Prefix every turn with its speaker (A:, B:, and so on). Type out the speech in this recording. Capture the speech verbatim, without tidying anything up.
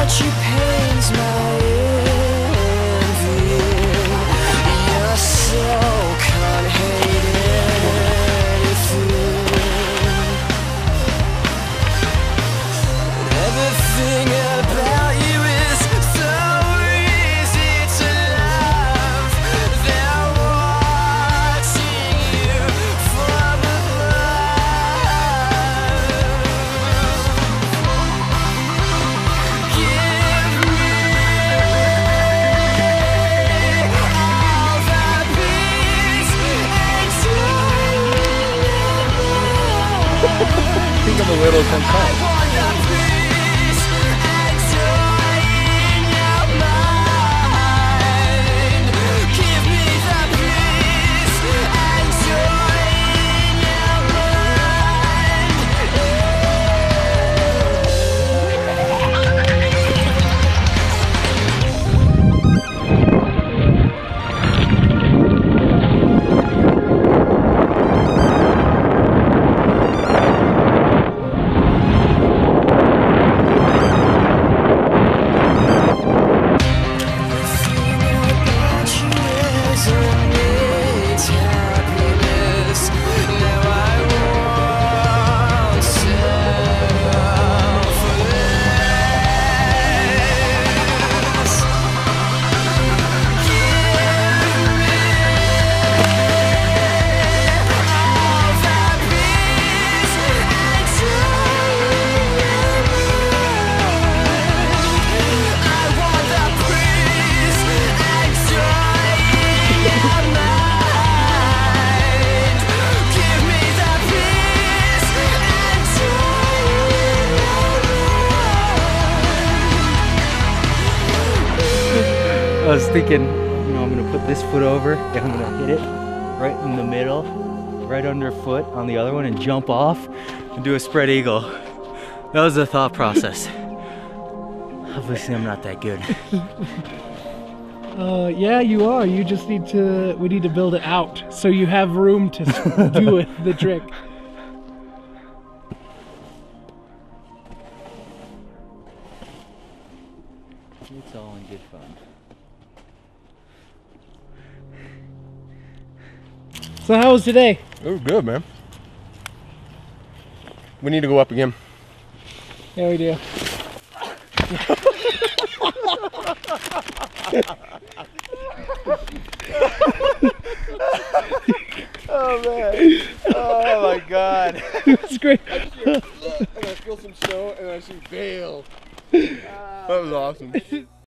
A: but she pains my envy. Your soul can't hate anything. Everything about you is so easy to love. They're watching you from above. Give me all the peace and joy in your
B: I think I'm a little
A: mind. I
B: content.
A: want the peace and joy in your mind. Give me the peace and joy in your
B: I was thinking, you know, I'm gonna put this foot over and I'm gonna hit it right in the middle, right underfoot on the other one and jump off and do a spread eagle. That was the thought process. Obviously I'm not that good.
C: Uh, yeah, you are. You just need to, we need to build it out so you have room to do it, the trick.
B: It's all in good fun.
C: So how was today?
D: It was good, man. We need to go up again.
C: Yeah, we do.
D: Oh man! Oh my God!
C: It's great.
D: I feel some snow and I see Vale. That was awesome.